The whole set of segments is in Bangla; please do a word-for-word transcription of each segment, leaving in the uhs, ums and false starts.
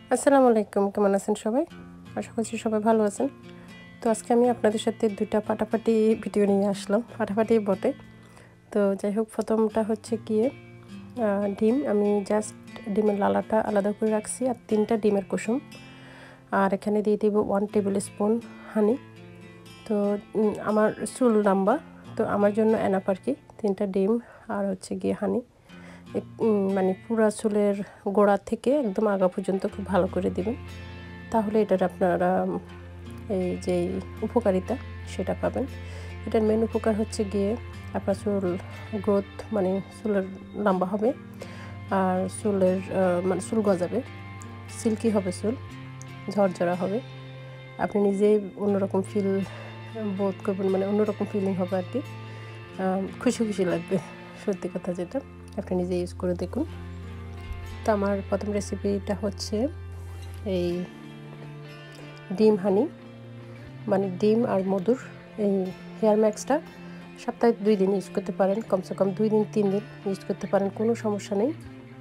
আসসালামু আলাইকুম, কেমন আছেন সবাই? আশা করছি সবাই ভালো আছেন। তো আজকে আমি আপনাদের সাথে দুইটা ফাটাফাটি ভিডিও নিয়ে আসলাম, ফাটাফাটি বটে। তো যাই হোক, প্রথমটা হচ্ছে গিয়ে ডিম। আমি জাস্ট ডিমের লালাটা আলাদা করে রাখছি, আর তিনটা ডিমের কুসুম, আর এখানে দিয়ে দিব ওয়ান টেবিল স্পুন হানি। তো আমার চুল লম্বা, তো আমার জন্য এনাফ আর কি। তিনটা ডিম আর হচ্ছে গিয়ে হানি, মানে পুরা চুলের গোড়া থেকে একদম আগা পর্যন্ত খুব ভালো করে দিবেন, তাহলে এটার আপনারা এই যে উপকারিতা সেটা পাবেন। এটার মেন উপকার হচ্ছে গিয়ে আপনার চুল গ্রোথ, মানে চুলের লম্বা হবে, আর চুলের মানে চুল গজাবে, সিল্কি হবে, চুল ঝরঝরা হবে। আপনি নিজেই অন্যরকম ফিল বোধ করবেন, মানে অন্যরকম ফিলিং হবে আর কি, খুশি খুশি লাগবে, সত্যি কথা যেটা। আপনি নিজে ইউজ করে দেখুন। তো আমার প্রথম রেসিপিটা হচ্ছে এই ডিম হানি, মানে ডিম আর মধুর এই হেয়ার ম্যাক্সটা সপ্তাহে দুই দিন ইউজ করতে পারেন, কমসে কম দুই দিন তিন দিন ইউজ করতে পারেন, কোনো সমস্যা নেই।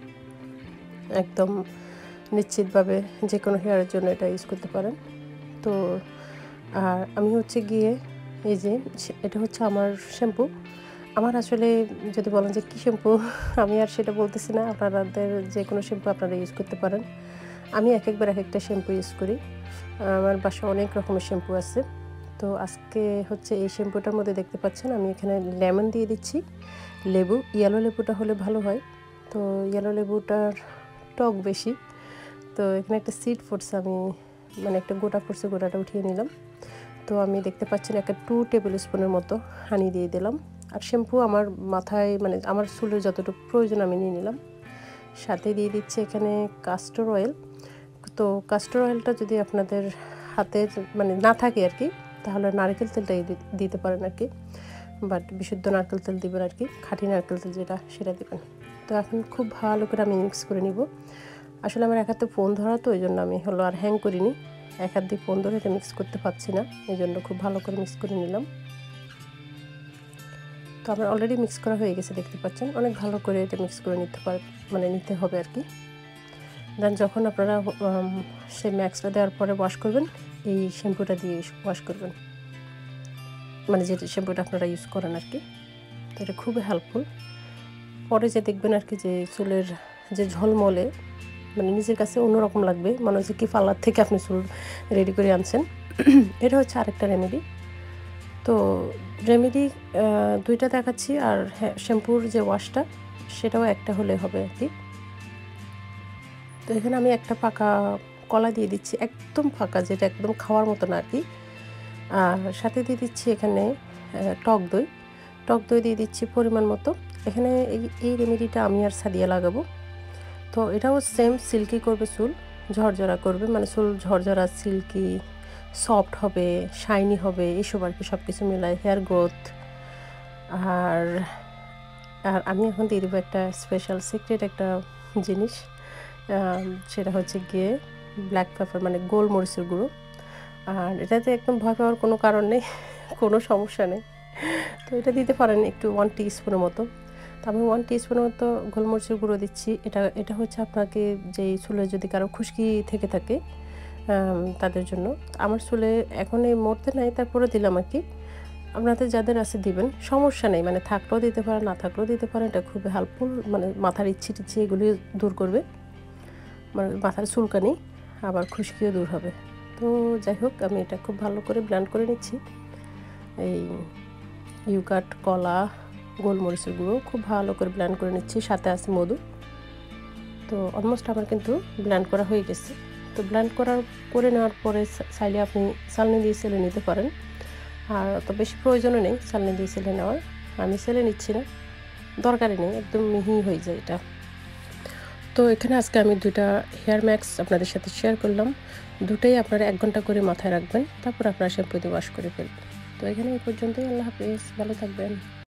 একদম নিশ্চিতভাবে যে কোনো হেয়ারের জন্য এটা ইউজ করতে পারেন। তো আর আমি হচ্ছে গিয়ে এই যে এটা হচ্ছে আমার শ্যাম্পু। আমার আসলে যদি বলেন যে কী শ্যাম্পু, আমি আর সেটা বলতেছি না, আপনাদের যে কোনো শ্যাম্পু আপনারা ইউজ করতে পারেন। আমি এক একবার এক একটা শ্যাম্পু ইউজ করি, আমার বাসায় অনেক রকমের শ্যাম্পু আছে। তো আজকে হচ্ছে এই শ্যাম্পুটার মধ্যে দেখতে পাচ্ছেন আমি এখানে লেমন দিয়ে দিচ্ছি, লেবু, ইয়েলো লেবুটা হলে ভালো হয়। তো ইয়েলো লেবুটার টক বেশি, তো এখানে একটা সিড পড়ছে, আমি মানে একটা গোটা পড়ছে, গোটাটা উঠিয়ে নিলাম। তো আমি দেখতে পাচ্ছেন একটা টু টেবিল স্পুনের মতো হানি দিয়ে দিলাম। আর শ্যাম্পু আমার মাথায়, মানে আমার চুলের যতটুকু প্রয়োজন আমি নিয়ে নিলাম। সাথে দিয়ে দিচ্ছি এখানে কাস্টর অয়েল। তো কাস্টর অয়েলটা যদি আপনাদের হাতে মানে না থাকে আর কি, তাহলে নারকেল তেলটাই দিতে পারেন আর কি, বাট বিশুদ্ধ নারকেল তেল দিবেন আর কি, খাঁটি নারকেল তেল যেটা, সেটা দেবেন। তো এখন খুব ভালো করে আমি মিক্স করে নিব। আসলে আমার এক হাতে ফোন ধরা, তো ওই জন্য আমি হলো আর হ্যাং করিনি, এক হাত দিয়ে ফোন ধরে এটা মিক্স করতে পারছি না, এই জন্য খুব ভালো করে মিক্স করে নিলাম। তো আমার অলরেডি মিক্স করা হয়ে গেছে, দেখতে পাচ্ছেন। অনেক ভালো করে এটা মিক্স করে নিতে পার মানে নিতে হবে আর কি। দেন যখন আপনারা সেই ম্যাক্সটা দেওয়ার পরে ওয়াশ করবেন, এই শ্যাম্পুটা দিয়ে ওয়াশ করবেন, মানে যে শ্যাম্পুটা আপনারা ইউজ করেন আর কি। তো এটা খুবই হেল্পফুল। পরে যে দেখবেন আর কি যে চুলের যে ঝলমলে, মানে নিজের কাছে অন্যরকম লাগবে, মনে হচ্ছে কি পার্লার থেকে আপনি চুল রেডি করে আনছেন। এটা হচ্ছে আরেকটা রেমেডি। তো রেমেডি দুইটা দেখাচ্ছি, আর শ্যাম্পুর যে ওয়াশটা সেটাও একটা হলে হবে আর কি। তো এখানে আমি একটা পাকা কলা দিয়ে দিচ্ছি, একদম ফাঁকা, যেটা একদম খাওয়ার মতো না আর কি। আর সাথে দিয়ে দিচ্ছি এখানে টক দই, টক দই দিয়ে দিচ্ছি পরিমাণ মতো। এখানে এই এই রেমেডিটা আমি আর সাদিয়া লাগাবো। তো এটাও সেম, সিল্কি করবে, চুল ঝরঝরা করবে, মানে চুল ঝরঝরা, সিল্কি, সফট হবে, শাইনি হবে, এইসব আর কি, সব কিছু মিলায় হেয়ার গ্রোথ। আর আর আমি এখন দিয়ে দেবো একটা স্পেশাল সিক্রেট একটা জিনিস, সেটা হচ্ছে গিয়ে ব্ল্যাক পেপার, মানে গোলমরিচের গুঁড়ো। আর এটাতে একদম ভয় পাওয়ার কোনো কারণ নেই, কোনো সমস্যা নেই। তো এটা দিতে পারেন একটু ওয়ান টি স্পুনের মতো। তো আমি ওয়ান টি স্পুনের মতো গোলমরিচের গুঁড়ো দিচ্ছি। এটা এটা হচ্ছে আপনাকে যেই চুলে যদি কারো খুশকি থেকে থাকে তাদের জন্য। আমার চুলে এখন এই মরতে নাই, তারপরে দিলাম আর কি। আপনাদের যাদের আছে দিবেন, সমস্যা নেই, মানে থাকলেও দিতে পারেন, না থাকলেও দিতে পারেন। এটা খুবই হেল্পফুল, মানে মাথার ইচ্ছি টিচ্ছি এগুলি দূর করবে, মানে মাথার চুলকানি, আবার খুশকিও দূর হবে। তো যাই হোক, আমি এটা খুব ভালো করে ব্লেন্ড করে নিচ্ছি। এই ইউকাট, কলা, গোলমরিচের গুঁড়ো খুব ভালো করে ব্লেন্ড করে নিচ্ছি, সাথে আছে মধু। তো অলমোস্ট আমার কিন্তু ব্লেন্ড করা হয়ে গেছে। তো ব্লেন্ড করার করে নেওয়ার পরে চাইলে আপনি চালনি দিয়ে সেলে নিতে পারেন, আর অত বেশি প্রয়োজনও নেই চালনি দিয়ে সেলে নেওয়ার। আমি সেলে নিচ্ছি না, দরকারই নেই, একদম মিহি হয়ে যায় এটা। তো এখানে আজকে আমি দুইটা হেয়ার ম্যাক্স আপনাদের সাথে শেয়ার করলাম। দুটোই আপনারা এক ঘন্টা করে মাথায় রাখবেন, তারপর আপনারা শ্যাম্পু দিয়ে ওয়াশ করে ফেলবেন। তো এখানে এই পর্যন্তই। আল্লাহ হাফেজ, ভালো থাকবেন।